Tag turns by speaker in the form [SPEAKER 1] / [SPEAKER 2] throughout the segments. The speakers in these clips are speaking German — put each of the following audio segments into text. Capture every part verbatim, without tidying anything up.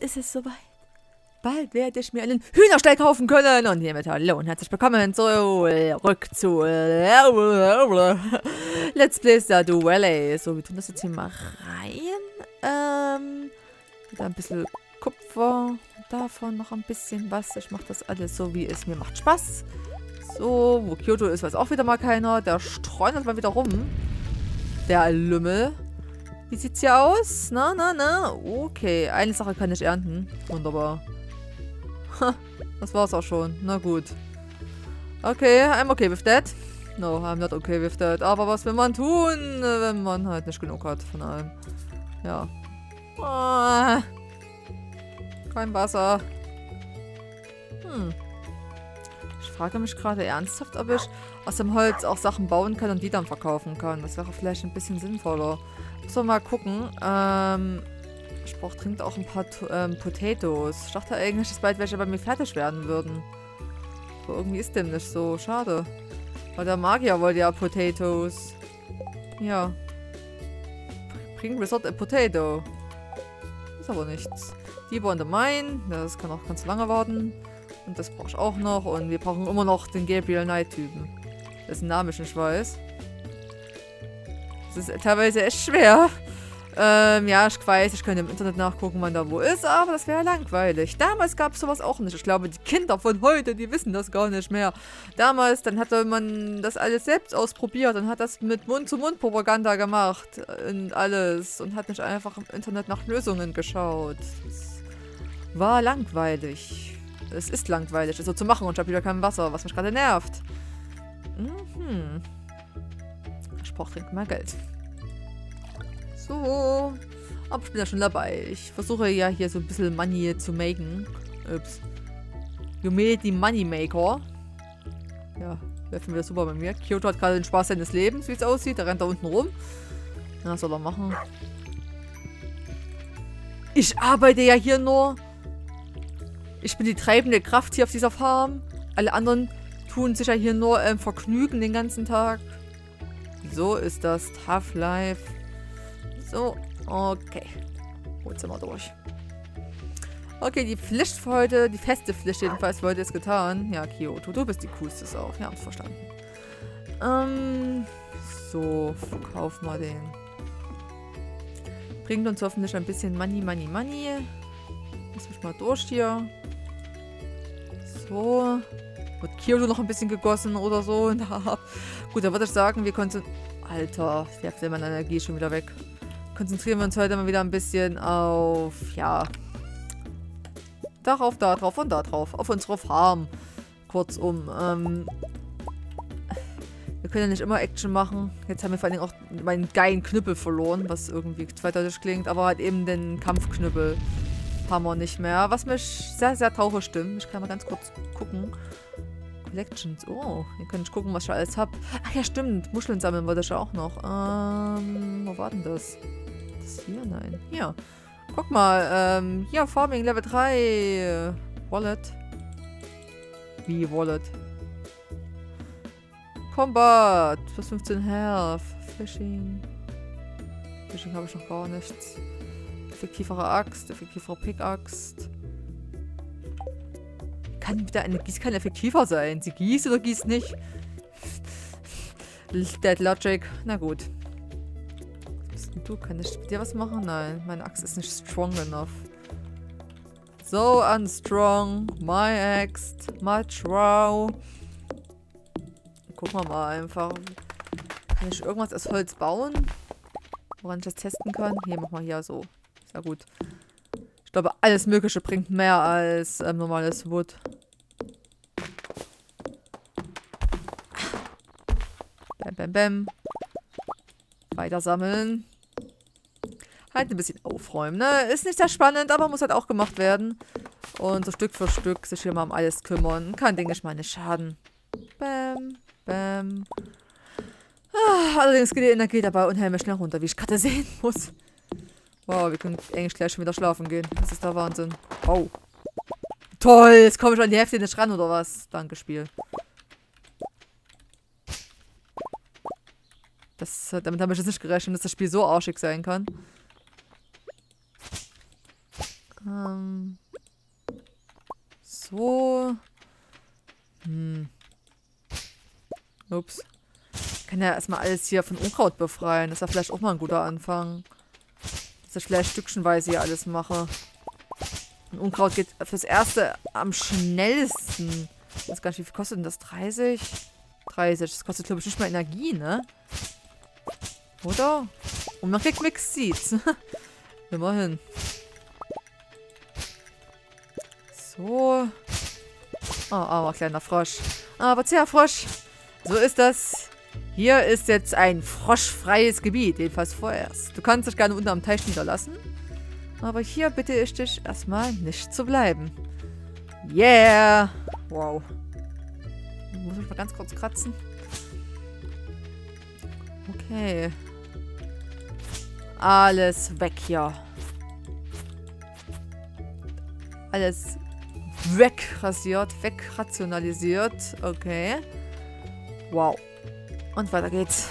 [SPEAKER 1] ist es soweit. Bald werde ich mir einen Hühnerstall kaufen können. Und hiermit hallo und herzlich willkommen zurück zu Let's Play Stardew Valley. So, wir tun das jetzt hier mal rein. Ähm, da ein bisschen Kupfer. Davon noch ein bisschen was. Ich mache das alles so, wie es mir macht Spaß. So, wo Kyoto ist, weiß auch wieder mal keiner. Der streunert mal wieder rum. Der Lümmel. Wie sieht's hier aus? Na, na, na. Okay, eine Sache kann ich ernten. Wunderbar. Ha, das war's auch schon. Na gut. Okay, I'm okay with that. No, I'm not okay with that. Aber was will man tun, wenn man halt nicht genug hat von allem? Ja. Ah, kein Wasser. Hm. Ich frage mich gerade ernsthaft, ob ich aus dem Holz auch Sachen bauen kann und die dann verkaufen kann. Das wäre vielleicht ein bisschen sinnvoller. Müssen wir mal gucken. Ähm... Ich brauche dringend auch ein paar ähm, Potatoes. Ich dachte eigentlich, dass bald welche bei mir fertig werden würden. Aber irgendwie ist dem nicht so. Schade. Weil der Magier wollte ja Potatoes. Ja. Bring Resort a Potato. Ist aber nichts. Die on the Mine. Das kann auch ganz lange warten. Und das brauche ich auch noch. Und wir brauchen immer noch den Gabriel Knight-Typen. Dessen Name ich nicht weiß. Das ist teilweise echt schwer. Ähm, ja, ich weiß, ich könnte im Internet nachgucken, wann da wo ist, aber das wäre langweilig. Damals gab es sowas auch nicht. Ich glaube, die Kinder von heute, die wissen das gar nicht mehr. Damals, dann hatte man das alles selbst ausprobiert und hat das mit Mund-zu-Mund-Propaganda gemacht und alles und hat nicht einfach im Internet nach Lösungen geschaut. Das war langweilig. Es ist langweilig, das so zu machen und ich habe wieder kein Wasser, was mich gerade nervt. Mhm. Ich brauche dringend mal Geld. So, aber ich bin ja schon dabei. Ich versuche ja hier so ein bisschen Money zu machen. Ups. You made the Money Maker. Ja, läuft schon wieder super bei mir. Kyoto hat gerade den Spaß seines Lebens, wie es aussieht. Der rennt da unten rum. Na, was soll er machen? Ich arbeite ja hier nur. Ich bin die treibende Kraft hier auf dieser Farm. Alle anderen tun sich ja hier nur ähm, vergnügen den ganzen Tag. So ist das. Tough Life. So, okay. Gut, sind wir durch. Okay, die Pflicht für heute, die feste Pflicht jedenfalls für heute ist getan. Ja, Kyoto, du bist die coolste Sau. Wir haben es verstanden. Ähm, so, verkauf mal den. Bringt uns hoffentlich ein bisschen Money, Money, Money. Lass mich mal durch hier. So. Wird Kyoto noch ein bisschen gegossen oder so? Gut, dann würde ich sagen, wir konnten... Alter, die Hälfte meiner Energie ist schon wieder weg. Konzentrieren wir uns heute mal wieder ein bisschen auf, ja, darauf, da drauf und da drauf, auf unsere Farm. Kurzum, ähm, wir können ja nicht immer Action machen. Jetzt haben wir vor allen Dingen auch meinen geilen Knüppel verloren, was irgendwie zweideutig klingt, aber halt eben den Kampfknüppel haben wir nicht mehr, was mich sehr, sehr traurig stimmt. Ich kann mal ganz kurz gucken. Collections, oh, hier kann ich gucken, was ich alles habe. Ach ja, stimmt, Muscheln sammeln wollte ich ja auch noch. Ähm, wo war denn das? Das hier? Nein, hier. Guck mal, ähm, hier, Farming Level drei. Wallet. Wie Wallet? Combat, plus fünfzehn Health. Fishing. Fishing habe ich noch gar nichts. Effektivere Axt, effektivere Pickaxe. Kann wieder eine Gießkanne effektiver sein? Sie gießt oder gießt nicht? Dead Logic. Na gut. Was bist denn du? Kann ich mit dir was machen? Nein, meine Axt ist nicht strong enough. So unstrong. My axe. My trowel. Gucken wir mal einfach. Kann ich irgendwas aus Holz bauen? Woran ich das testen kann? Hier, mach mal hier so. Sehr gut. Ich glaube, alles Mögliche bringt mehr als ähm, normales Wood. Bam, bam, bam. Weiter sammeln. Halt ein bisschen aufräumen, ne? Ist nicht sehr spannend, aber muss halt auch gemacht werden. Und so Stück für Stück sich hier mal um alles kümmern. Kann, denke ich mal, nicht schaden. Bam, bam. Ah, allerdings geht die Energie dabei unheimlich schnell runter, wie ich gerade sehen muss. Wow, wir können eigentlich gleich schon wieder schlafen gehen. Das ist der Wahnsinn. Oh. Toll, jetzt komme ich an die Hälfte nicht ran, oder was? Danke, Spiel. Das, damit habe ich jetzt nicht gerechnet, dass das Spiel so arschig sein kann. Ähm. So. Hm. Ups. Ich kann ja erstmal alles hier von Unkraut befreien. Das ist ja vielleicht auch mal ein guter Anfang. Dass ich vielleicht stückchenweise hier alles mache. Und Unkraut geht fürs Erste am schnellsten. Ich weiß gar nicht, wie viel kostet denn das? dreißig? dreißig. Das kostet, glaube ich, nicht mal Energie, ne? Oder? Und man kriegt Mixed Seeds. Immerhin. So. Oh, armer kleiner Frosch. Aber zäher Frosch. So ist das. Hier ist jetzt ein froschfreies Gebiet. Jedenfalls vorerst. Du kannst dich gerne unten am Teich niederlassen. Aber hier bitte ich dich erstmal nicht zu bleiben. Yeah. Wow. Muss ich mal ganz kurz kratzen. Okay. Alles weg hier. Alles wegrasiert, wegrationalisiert. Okay. Wow. Und weiter geht's.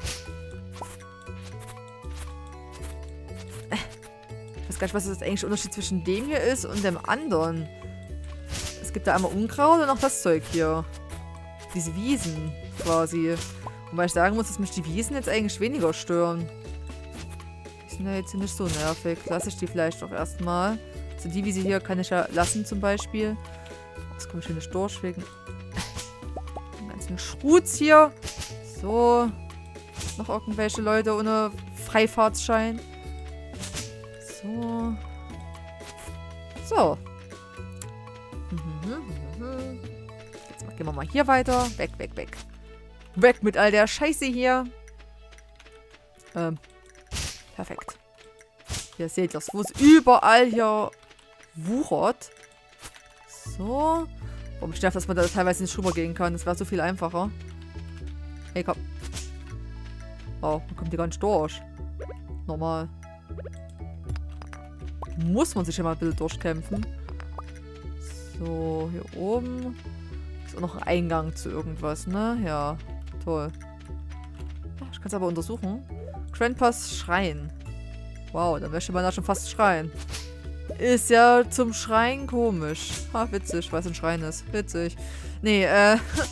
[SPEAKER 1] Ich weiß gar nicht, was das eigentlich der Unterschied zwischen dem hier ist und dem anderen. Es gibt da einmal Unkraut und auch das Zeug hier. Diese Wiesen quasi. Wobei ich sagen muss, dass mich die Wiesen jetzt eigentlich weniger stören. Die sind ja jetzt nicht so nervig. Lasse ich die vielleicht auch erstmal. Also die Wiese hier kann ich ja lassen zum Beispiel. Das komme ich hier nicht durch wegen den ganzen Schrutz hier. So. Noch irgendwelche Leute ohne Freifahrtsschein. So. So. Jetzt gehen wir mal hier weiter. Weg, weg, weg. Weg mit all der Scheiße hier. Ähm. Perfekt. Hier seht ihr es, wo es überall hier wuchert. So. Warum nervt, dass man da teilweise nicht rübergehen kann? Das wäre so viel einfacher. Hey, komm. Oh, man kommt hier gar nicht durch. Normal. Muss man sich ja mal ein bisschen durchkämpfen. So, hier oben ist auch noch ein Eingang zu irgendwas, ne? Ja, toll. Ich kann es aber untersuchen. Grandpas Schrein. Wow, da möchte man da schon fast schreien. Ist ja zum Schreien komisch. Ha, witzig, weil es ein Schrein ist. Witzig. Nee, äh...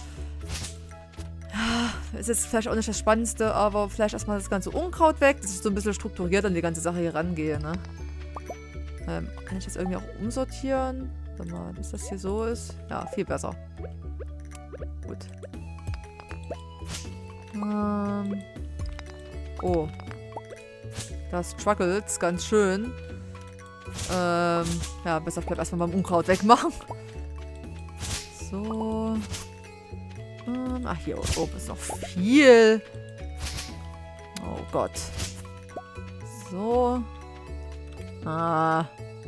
[SPEAKER 1] Es ist vielleicht auch nicht das Spannendste, aber vielleicht erstmal das ganze Unkraut weg, dass ich so ein bisschen strukturiert an die ganze Sache hier rangehe, ne? Ähm, kann ich das irgendwie auch umsortieren? Warte mal, dass das hier so ist. Ja, viel besser. Gut. Ähm. Oh. Das struggles ganz schön. Ähm, ja, besser vielleicht erstmal beim Unkraut wegmachen. So. Ähm, ach, hier oben ist noch viel. Oh Gott. So. Ah.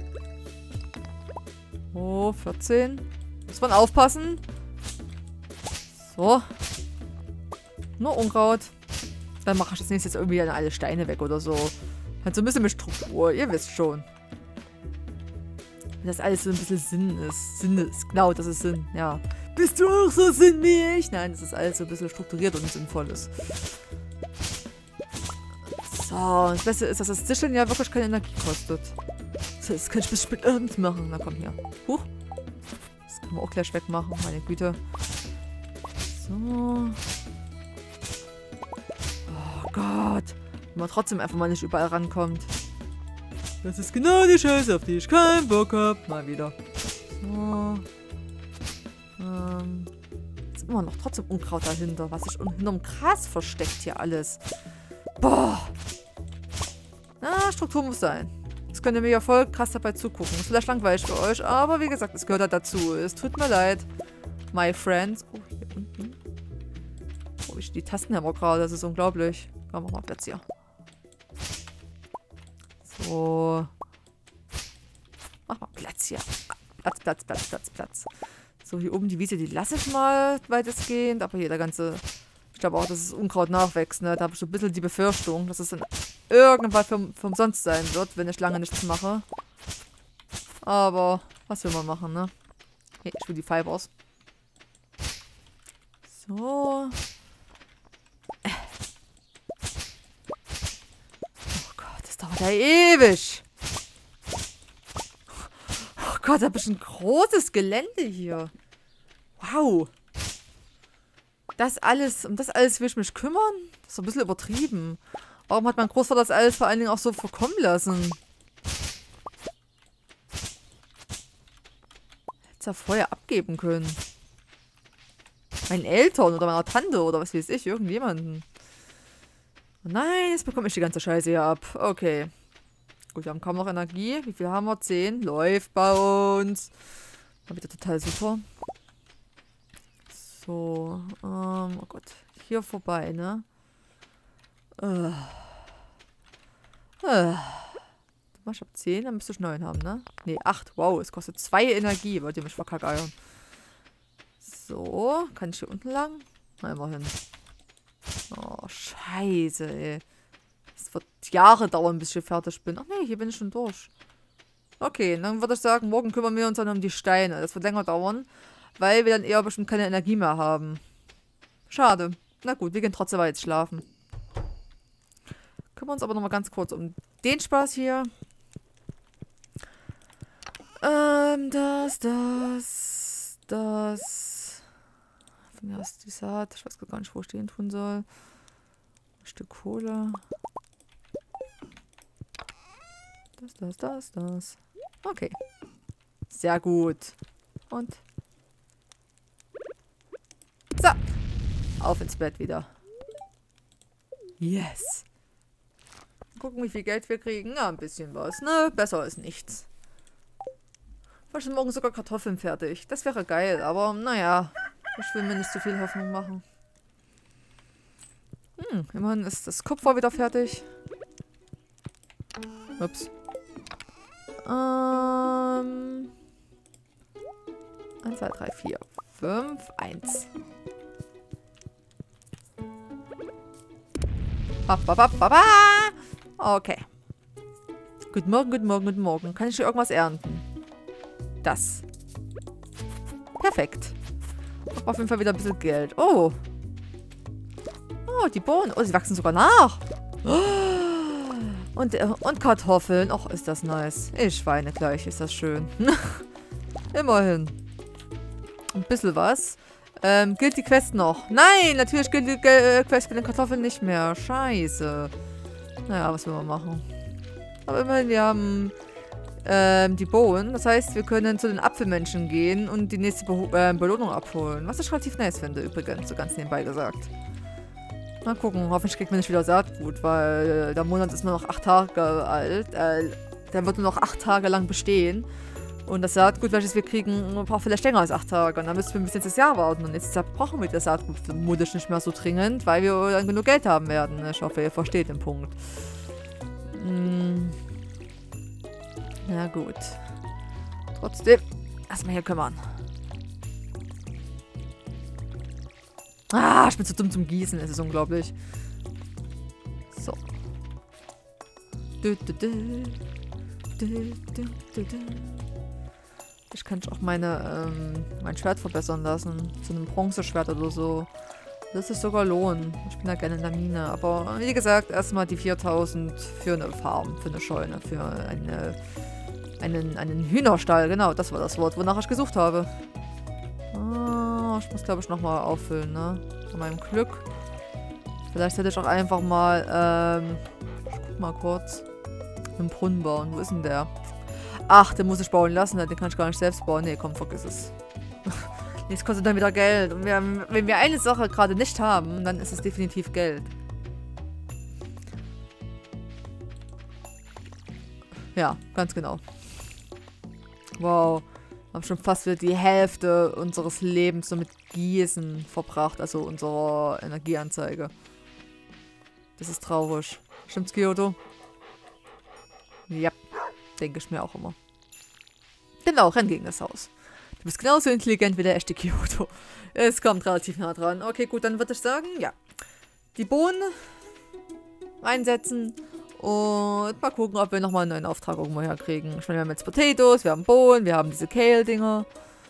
[SPEAKER 1] Oh, vierzehn. Muss man aufpassen. So. Nur Unkraut. Dann mache ich das nächste jetzt irgendwie dann alle Steine weg oder so. Halt so ein bisschen mit Struktur. Ihr wisst schon. Dass alles so ein bisschen Sinn ist. Sinn ist. Genau, das ist Sinn. Ja. Bist du auch so Sinn wie ich? Nein, das ist alles so ein bisschen strukturiert und sinnvoll ist. So, das Beste ist, dass das Zischeln ja wirklich keine Energie kostet. So, das kann ich bis spät abends machen. Na komm, hier. Huch. Das können wir auch gleich wegmachen. Meine Güte. So. Oh Gott. Wenn man trotzdem einfach mal nicht überall rankommt. Das ist genau die Scheiße, auf die ich keinen Bock hab. Mal wieder. So. Ähm. Ist immer noch trotzdem Unkraut dahinter. Was sich hinterm Gras versteckt hier alles. Boah. Na, Struktur muss sein. Das könnt ihr mir ja voll krass dabei zugucken. Ist vielleicht langweilig für euch, aber wie gesagt, es gehört halt dazu. Es tut mir leid. My friends. Oh, hier unten. Oh, ich die Tasten haben wir gerade. Das ist unglaublich. Machen wir mal Platz hier. So. Mach mal Platz hier. Platz, Platz, Platz, Platz, Platz. So, hier oben die Wiese, die lasse ich mal weitestgehend. Aber hier der ganze... Ich glaube auch, dass es Unkraut nachwächst, ne? Da habe ich so ein bisschen die Befürchtung, dass es dann irgendwann für, für umsonst sein wird, wenn ich lange nichts mache. Aber was will man machen, ne? Hey, ich will die Fibers. So. Oh Gott, das dauert ja ewig. Gott, da ist ein großes Gelände hier. Wow. Das alles, um das alles will ich mich kümmern? Das ist ein bisschen übertrieben. Warum hat mein Großvater das alles vor allen Dingen auch so verkommen lassen? Hätte es ja vorher abgeben können. Meinen Eltern oder meiner Tante oder was weiß ich, irgendjemanden. Oh nein, jetzt bekomme ich die ganze Scheiße hier ab. Okay. Gut, wir haben kaum noch Energie. Wie viel haben wir? zehn. Läuft bei uns. War wieder total super. So. Ähm, oh Gott. Hier vorbei, ne? Äh. Äh. Ich hab zehn, dann müsste ich neun haben, ne? Ne, acht. Wow, es kostet zwei Energie. Wollt ihr mich verkackeiern? So. Kann ich hier unten lang? Na, immerhin. Oh, scheiße, ey. Es wird Jahre dauern, bis ich hier fertig bin. Ach nee, hier bin ich schon durch. Okay, dann würde ich sagen, morgen kümmern wir uns dann um die Steine. Das wird länger dauern, weil wir dann eher bestimmt keine Energie mehr haben. Schade. Na gut, wir gehen trotzdem jetzt schlafen. Kümmern uns aber nochmal ganz kurz um den Spaß hier. Ähm, das, das, das. Von mir aus die Saat. Ich weiß gar nicht, wo ich den tun soll. Ein Stück Kohle. Das, das, das, das. Okay. Sehr gut. Und. So. Auf ins Bett wieder. Yes. Gucken, wie viel Geld wir kriegen. Ja, ein bisschen was, ne? Besser als nichts. Vielleicht sind morgen sogar Kartoffeln fertig. Das wäre geil, aber naja. Ich will mir nicht zu viel Hoffnung machen. Hm, immerhin ist das Kupfer wieder fertig. Ups. Ähm. eins, zwei, drei, vier, fünf, eins. Okay. Guten Morgen, guten Morgen, guten Morgen. Kann ich hier irgendwas ernten? Das. Perfekt. Auf jeden Fall wieder ein bisschen Geld. Oh. Oh, die Bohnen. Oh, sie wachsen sogar nach. Und, und Kartoffeln. Och, ist das nice. Ich weine gleich. Ist das schön. Immerhin. Ein bisschen was. Ähm, gilt die Quest noch? Nein, natürlich gilt die Ge Quest mit den Kartoffeln nicht mehr. Scheiße. Naja, was will man machen? Aber immerhin, wir haben ähm, die Bohnen. Das heißt, wir können zu den Apfelmenschen gehen und die nächste Be äh, Belohnung abholen. Was ich relativ nice finde, übrigens, so ganz nebenbei gesagt. Mal gucken, hoffentlich kriegt man nicht wieder Saatgut, weil der Monat ist nur noch acht Tage alt. Äh, der wird nur noch acht Tage lang bestehen. Und das Saatgut, welches wir kriegen, braucht vielleicht länger als acht Tage. Und dann müssen wir bis nächstes Jahr warten. Und nächstes Jahr brauchen wir das Saatgut vermutlich nicht mehr so dringend, weil wir dann genug Geld haben werden. Ich hoffe, ihr versteht den Punkt. Hm. Na gut. Trotzdem, erstmal hier kümmern. Ah, ich bin zu dumm zum Gießen. Es ist unglaublich. So. Du, du, du. Du, du, du, du. Ich kann auch meine, ähm, mein Schwert verbessern lassen. Zu einem Bronzeschwert oder so. Das ist sogar lohn. Ich bin da gerne in der Mine. Aber wie gesagt, erstmal die viertausend für eine Farm, für eine Scheune, für eine, einen, einen Hühnerstall. Genau, das war das Wort, wonach ich gesucht habe. Ah, ich muss, glaube ich, nochmal auffüllen, ne? Von meinem Glück. Vielleicht hätte ich auch einfach mal, ähm, ich guck mal kurz, einen Brunnen bauen. Wo ist denn der? Ach, den muss ich bauen lassen, den kann ich gar nicht selbst bauen. Nee, komm, vergiss es. Jetzt kostet dann wieder Geld. Und wir, wenn wir eine Sache gerade nicht haben, dann ist es definitiv Geld. Ja, ganz genau. Wow. Wir haben schon fast wieder die Hälfte unseres Lebens so mit Gießen verbracht. Also unserer Energieanzeige. Das ist traurig. Stimmt's, Kyoto? Ja. Denke ich mir auch immer. Genau, renn gegen das Haus. Du bist genauso intelligent wie der echte Kyoto. Es kommt relativ nah dran. Okay, gut, dann würde ich sagen, ja. Die Bohnen einsetzen und mal gucken, ob wir nochmal einen neuen Auftrag irgendwo herkriegen. Ich meine, wir haben jetzt Potatoes, wir haben Bohnen, wir haben diese Kale-Dinger.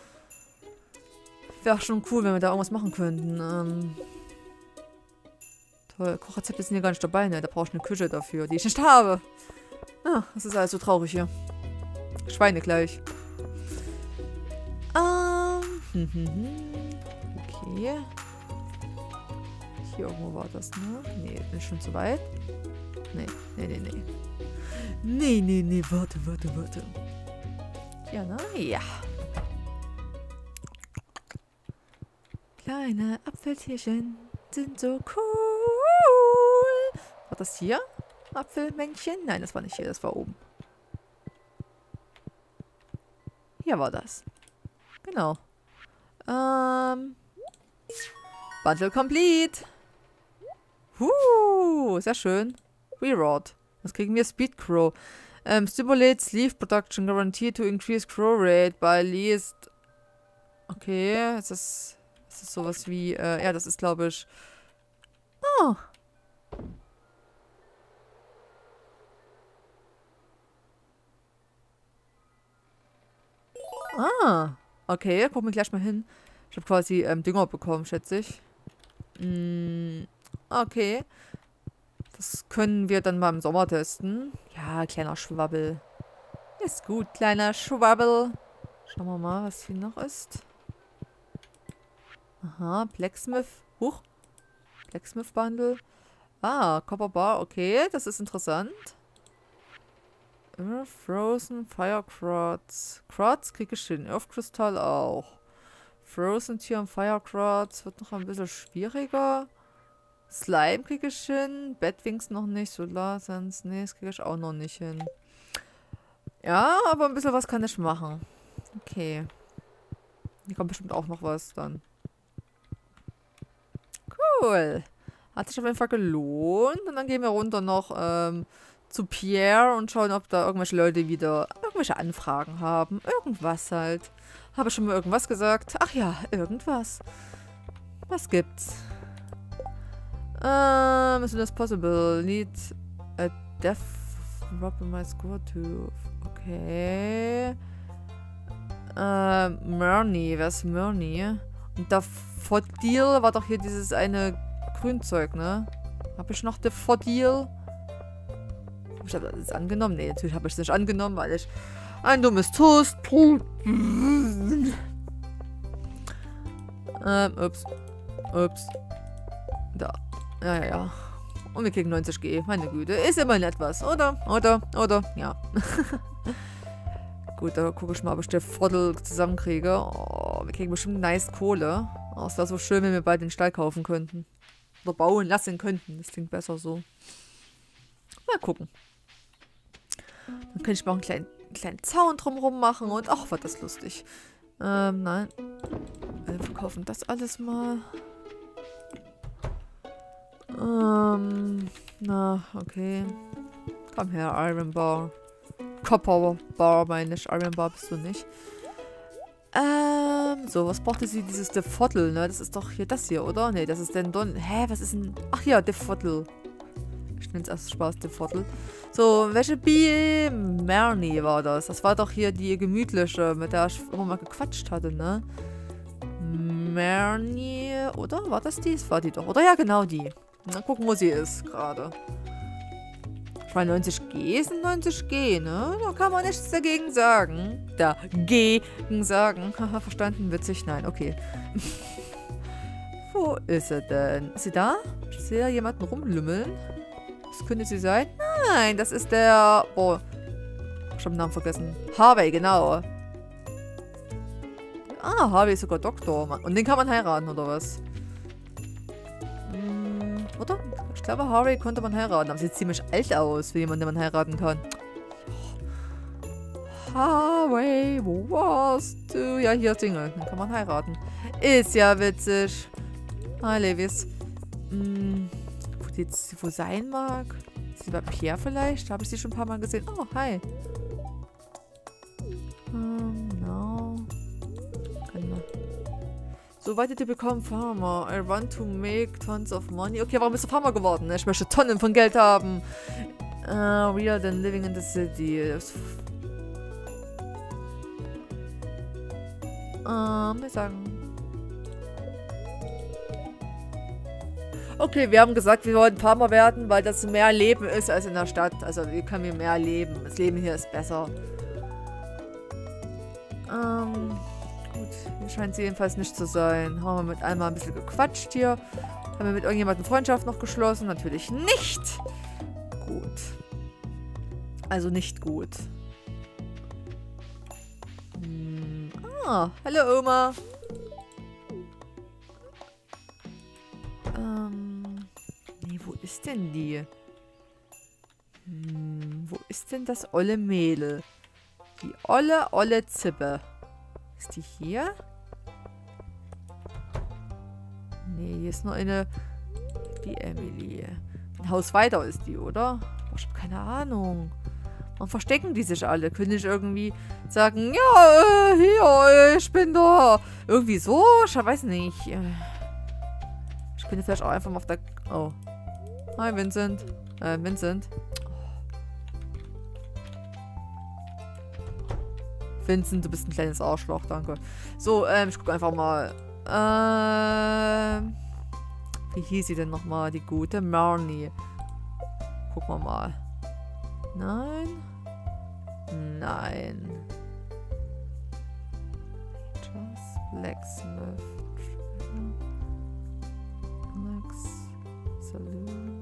[SPEAKER 1] Wäre schon cool, wenn wir da irgendwas machen könnten. Ähm Toll, Kochrezepte sind hier gar nicht dabei, ne? Da brauche ich eine Küche dafür, die ich nicht habe. Ah, das ist alles so traurig hier. Schweine gleich. Okay. Hier irgendwo war das, ne? Nee, bin ich schon zu weit? Nee, nee, nee, nee. Nee, nee, nee, warte, warte, warte. Ja, ne? Ja. Kleine Apfeltierchen sind so cool. War das hier? Apfelmännchen? Nein, das war nicht hier, das war oben. Hier war das. Genau. Ähm. Bundle complete. Huh, sehr schön. Reroad. Was kriegen wir? Speed Crow. Um, stimulates leaf production guaranteed to increase crow rate by least. Okay, ist das, ist das sowas wie, äh, ja, das ist, glaube ich. Oh. Ah. Okay, gucken wir gleich mal hin. Ich habe quasi ähm, Dünger bekommen, schätze ich. Mm, okay. Das können wir dann mal im Sommer testen. Ja, kleiner Schwabbel. Ist gut, kleiner Schwabbel. Schauen wir mal, was hier noch ist. Aha, Blacksmith. Huch. Blacksmith Bundle. Ah, Copper Bar. Okay, das ist interessant. Frozen Fire Quartz. Quartz kriege ich hin. Earth Kristall auch. Frozen Tier und Fire Quartz wird noch ein bisschen schwieriger. Slime kriege ich hin. Batwings noch nicht. Solar Sense. Nee, das kriege ich auch noch nicht hin. Ja, aber ein bisschen was kann ich machen. Okay. Hier kommt bestimmt auch noch was dann. Cool. Hat sich auf jeden Fall gelohnt. Und dann gehen wir runter noch ähm, zu Pierre und schauen, ob da irgendwelche Leute wieder irgendwelche Anfragen haben. Irgendwas halt. Habe ich schon mal irgendwas gesagt? Ach ja, irgendwas. Was gibt's? Ähm, is it possible? Need a death drop in my score to... Okay. Ähm, Murney. Wer ist Murney? Und der Fodil war doch hier dieses eine Grünzeug, ne? Habe ich noch der Fodil? Hab ich das angenommen? Nee, natürlich habe ich es nicht angenommen, weil ich ein dummes Toast. ähm, ups. Ups. Da. Ja, ja, ja. Und wir kriegen neunzig G. Meine Güte. Ist immerhin etwas. Oder? Oder? Oder? Ja. Gut, da gucke ich mal, ob ich den Viertel zusammenkriege. Oh, wir kriegen bestimmt nice Kohle. Oh, es wäre so schön, wenn wir bald den Stall kaufen könnten. Oder bauen lassen könnten. Das klingt besser so. Mal gucken. Dann könnte ich mal einen kleinen, kleinen Zaun drumherum machen und ach, war das lustig. Ähm, nein. Wir verkaufen das alles mal. Ähm, na, okay. Komm her, Iron Bar. Copper Bar meine ich. Iron Bar bist du nicht. Ähm, so, was brauchte sie? Dieses De Viertel, ne? Das ist doch hier das hier, oder? Ne, das ist denn Don... Hä, was ist denn... Ach ja, De Viertel. Ich nenne es erst Spaß, De Viertel. So, welche B... Marnie war das? Das war doch hier die gemütliche, mit der ich immer mal gequatscht hatte, ne? Marnie, oder? War das die? Das war die doch, oder? Ja, genau die. Mal gucken, wo sie ist gerade. neunzig G sind neunzig G, ne? Da kann man nichts dagegen sagen. Dagegen sagen. Haha, verstanden? Witzig? Nein, okay. Wo ist sie denn? Ist sie da? Ich sehe da jemanden rumlümmeln. Was könnte sie sein? Nein, das ist der... Boah. Ich habe den Namen vergessen. Harvey, genau. Ah, Harvey ist sogar Doktor. Und den kann man heiraten, oder was? Hm, oder? Ich glaube, Harvey konnte man heiraten. Aber sieht ziemlich alt aus, für jemanden, den man heiraten kann. Harvey, wo warst du? Ja, hier ist Dinge. Den kann man heiraten. Ist ja witzig. Hi, Levis. Hm, wo die jetzt wo sein mag? Ist sie bei Pierre vielleicht? Habe ich sie schon ein paar Mal gesehen. Oh, hi. Um, no. So weit to become farmer. I want to make tons of money. Okay, warum bist du Farmer geworden? Ich möchte Tonnen von Geld haben. Uh, we are then living in the city. Ähm, wir sagen. Okay, wir haben gesagt, wir wollen Farmer werden, weil das mehr Leben ist als in der Stadt. Also, wir können hier mehr leben. Das Leben hier ist besser. Ähm, gut, Hier scheint sie jedenfalls nicht zu sein. Haben wir mit einmal ein bisschen gequatscht hier. Haben wir mit irgendjemandem Freundschaft noch geschlossen? Natürlich nicht. Gut. Also nicht gut. Hm. Ah, hallo Oma. Ähm. Nee, wo ist denn die? Hm, wo ist denn das olle Mädel? Die olle, olle Zippe. Ist die hier? Nee, hier ist nur eine... Die Emily. Ein Haus weiter ist die, oder? Oh, ich habe keine Ahnung. Warum verstecken die sich alle? Können ich irgendwie sagen, ja, äh, hier, ich bin da. Irgendwie so? Ich weiß nicht. Ich bin vielleicht auch einfach mal auf der... Oh. Hi, Vincent. Äh, Vincent. Vincent, du bist ein kleines Arschloch, danke. So, ähm, ich gucke einfach mal. Ähm, wie hieß sie denn nochmal, die gute? Marnie. Gucken wir mal. Nein. Nein. Just Blacksmith. Alex. Saloon.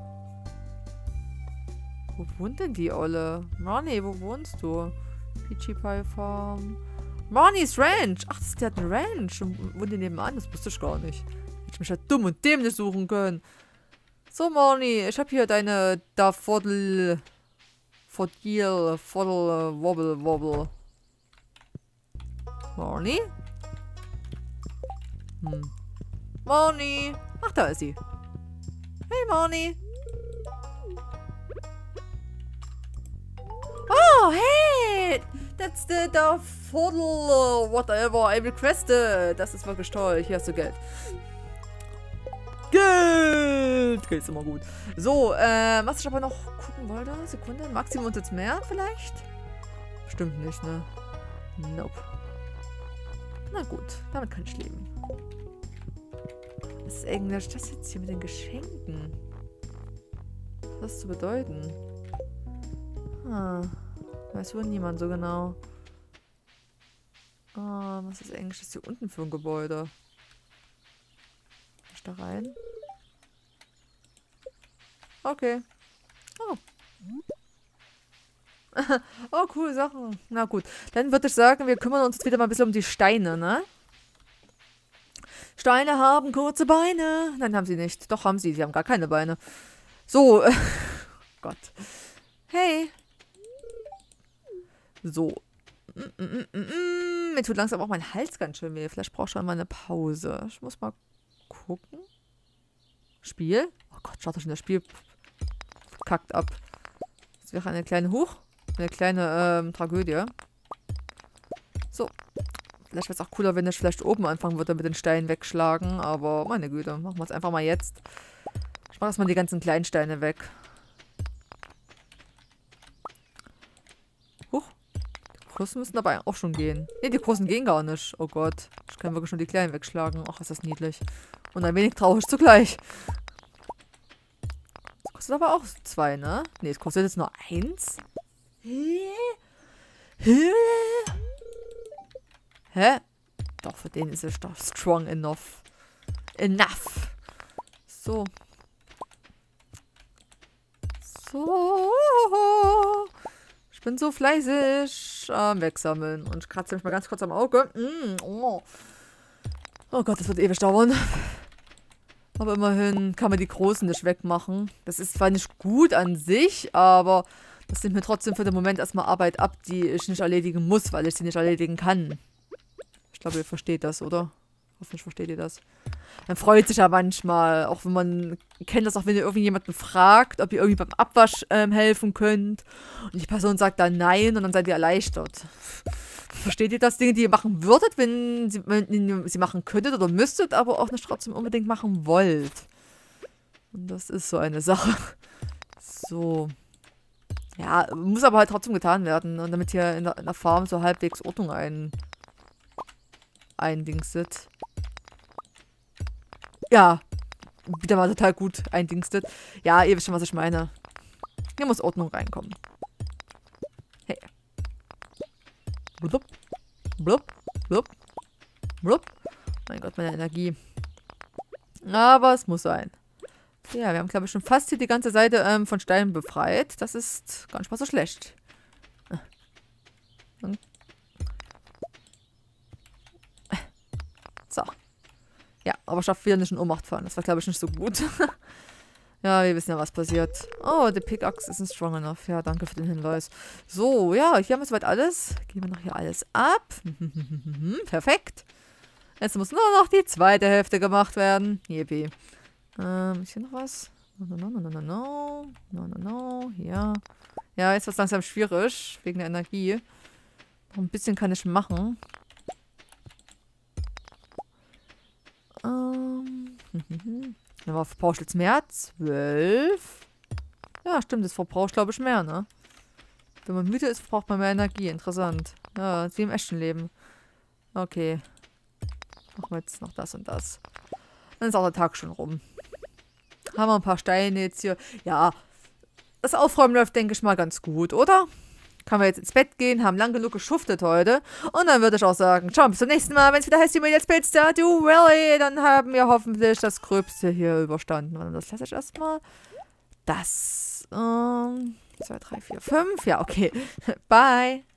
[SPEAKER 1] Wo wohnt denn die Olle? Marnie, wo wohnst du? Peachy Pie Farm. Marnie's Ranch. Ach, das ist der hat eine Ranch. Und wohnt die nebenan? Das wusste ich gar nicht. Hätte ich mich ja dumm und dämlich suchen können. So, Marnie. Ich habe hier deine Daffodil. Fodil. Fodel. Wobble. Wobble. Marnie? Hm. Marnie. Ach, da ist sie. Hey, Marnie. Oh, hey! That's the Daffodil, whatever I requested. Das ist wirklich toll. Hier hast du Geld. Geld! Geld ist immer gut. So, äh, was ich aber noch gucken wollte. Sekunde. Maximum und jetzt mehr vielleicht? Bestimmt nicht, ne? Nope. Na gut, damit kann ich leben. Was ist eigentlich das jetzt hier mit den Geschenken? Was hat das zu bedeuten? Ah, weiß wohl niemand so genau. Ah, was ist eigentlich das hier unten für ein Gebäude? Kann ich da rein? Okay. Oh. Oh, coole Sachen. Na gut. Dann würde ich sagen, wir kümmern uns jetzt wieder mal ein bisschen um die Steine, ne? Steine haben kurze Beine. Nein, haben sie nicht. Doch, haben sie. Sie haben gar keine Beine. So. Gott. Hey. So. Mm, mm, mm, mm. Mir tut langsam auch mein Hals ganz schön weh. Vielleicht brauche ich schon mal eine Pause. Ich muss mal gucken. Spiel? Oh Gott, schaut euch in das Spiel kackt ab. Das wäre eine kleine Huch. Eine kleine ähm, Tragödie. So. Vielleicht wäre es auch cooler, wenn ich vielleicht oben anfangen würde mit den Steinen wegschlagen. Aber meine Güte, machen wir es einfach mal jetzt. Ich mache erstmal die ganzen kleinen Steine weg. Huch. Die großen müssen dabei auch schon gehen. Ne, die großen gehen gar nicht. Oh Gott. Ich kann wirklich schon die kleinen wegschlagen. Ach, ist das niedlich. Und ein wenig traurig zugleich. Das kostet aber auch zwei, ne? Ne, es kostet jetzt nur eins. Hä? Hä? Hä? Doch, für den ist es doch strong enough. Enough. So. So. Ich bin so fleißig am Wegsammeln. Und ich kratze mich mal ganz kurz am Auge. Mm, oh. Oh Gott, das wird ewig dauern. Aber immerhin kann man die Großen nicht wegmachen. Das ist zwar nicht gut an sich, aber das nimmt mir trotzdem für den Moment erstmal Arbeit ab, die ich nicht erledigen muss, weil ich sie nicht erledigen kann. Ich glaube, ihr versteht das, oder? Hoffentlich versteht ihr das. Man freut sich ja manchmal, auch wenn man, kennt das auch, wenn ihr irgendjemanden fragt, ob ihr irgendwie beim Abwasch ähm, helfen könnt. Und die Person sagt dann nein und dann seid ihr erleichtert. Versteht ihr das? Dinge, die ihr machen würdet, wenn sie, wenn ihr sie machen könntet oder müsstet, aber auch nicht trotzdem unbedingt machen wollt. Und das ist so eine Sache. So. Ja, muss aber halt trotzdem getan werden. Und damit hier in der, in der Farm so halbwegs Ordnung ein eindingstet. Ja, wieder mal total gut eindingstet. Ja, ihr wisst schon, was ich meine. Hier muss Ordnung reinkommen. Hey. Blub, blub, blub. Schwupp. Mein Gott, meine Energie. Aber es muss sein. Ja, wir haben, glaube ich, schon fast hier die ganze Seite ähm, von Steinen befreit. Das ist gar nicht mal so schlecht. So. Ja, aber ich darf wieder nicht in Ohnmacht fallen. Das war, glaube ich, nicht so gut. Ja, wir wissen ja, was passiert. Oh, der Pickaxe isn't strong enough. Ja, danke für den Hinweis. So, ja, hier haben wir soweit alles. Gehen wir noch hier alles ab. Perfekt. Jetzt muss nur noch die zweite Hälfte gemacht werden. Yippie. Ähm, ist hier noch was? No, no, no, no, no, no. No, no, no. Hier. Ja, jetzt wird es langsam schwierig. Wegen der Energie. Noch ein bisschen kann ich machen. Ähm. Ja, aber verbrauchst du jetzt mehr? Zwölf? Ja, stimmt, das verbraucht, glaube ich, mehr, ne? Wenn man müde ist, verbraucht man mehr Energie. Interessant. Ja, wie im echten Leben. Okay. Machen wir jetzt noch das und das. Dann ist auch der Tag schon rum. Haben wir ein paar Steine jetzt hier. Ja, das Aufräumen läuft, denke ich mal, ganz gut, oder? Kann wir jetzt ins Bett gehen, haben lang genug geschuftet heute. Und dann würde ich auch sagen, ciao, bis zum nächsten Mal. Wenn es wieder heißt, Let's Play Stardew Valley, dann haben wir hoffentlich das Gröbste hier überstanden. Und das lasse ich erstmal. Das, ähm, zwei, drei, vier, fünf. Ja, okay. Bye.